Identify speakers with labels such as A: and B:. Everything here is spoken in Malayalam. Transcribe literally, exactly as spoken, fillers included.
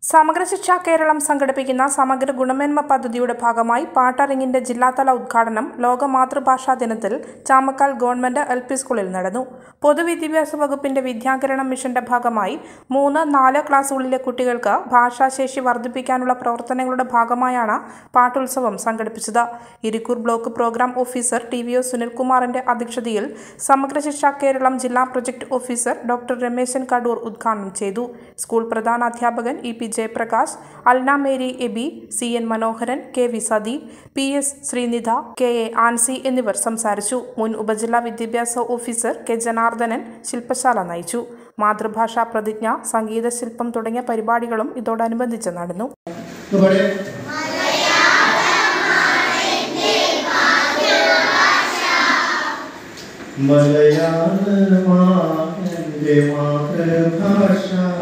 A: സമഗ്ര ശിക്ഷ കേരളം സംഘടിപ്പിക്കുന്ന സമഗ്ര ഗുണമേന്മ പദ്ധതിയുടെ ഭാഗമായി പാട്ടറിങ്ങിന്റെ ജില്ലാതല ഉദ്ഘാടനം ലോക മാതൃഭാഷാ ദിനത്തിൽ ചാമക്കാൽ ഗവൺമെന്റ് എൽ പി സ്കൂളിൽ നടന്നു. പൊതുവിദ്യാഭ്യാസ വകുപ്പിന്റെ വിദ്യാകരണം മിഷന്റെ ഭാഗമായി മൂന്ന് നാല് ക്ലാസുകളിലെ കുട്ടികൾക്ക് ഭാഷാശേഷി വർദ്ധിപ്പിക്കാനുള്ള പ്രവർത്തനങ്ങളുടെ ഭാഗമായാണ് പാട്ടുത്സവം സംഘടിപ്പിച്ചത്. Irikkur block programme officer T V O സുനിൽകുമാറിന്റെ അധ്യക്ഷതയിൽ സമഗ്ര ശിക്ഷ കേരളം ജില്ലാ project officer doctor Rameshan Kadur ഉദ്ഘാടനം ചെയ്തു. സ്കൂൾ പ്രധാനാധ്യാപകൻ E P Jayaprakash, Alna Mary Eby, C N Manoharan, K V Sathi, P S Sreenidha, K A Ancy എന്നിവർ സംസാരിച്ചു. മുൻ ഉപജില്ലാ വിദ്യാഭ്യാസ ഓഫീസർ കെ ജനാർദ്ദനൻ ശില്പശാല നയിച്ചു. മാതൃഭാഷാ പ്രതിജ്ഞ, സംഗീത ശില്പം തുടങ്ങിയ പരിപാടികളും ഇതോടനുബന്ധിച്ച് നടന്നു.
B: മലയാളമാ എൻ്റെ മാതൃഭാഷ